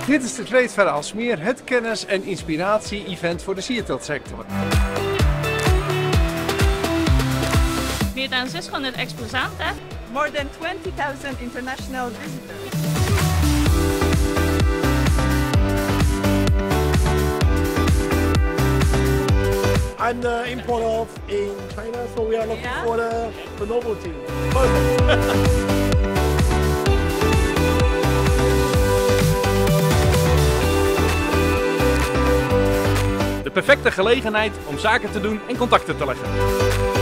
Dit is de Trade Fair Aalsmeer, het kennis- en inspiratie-event voor de sierteeltsector. Meer dan 600 exposanten. More than 20,000 international visitors. I'm the importer in China, so we are looking for the novelty. De perfecte gelegenheid om zaken te doen en contacten te leggen.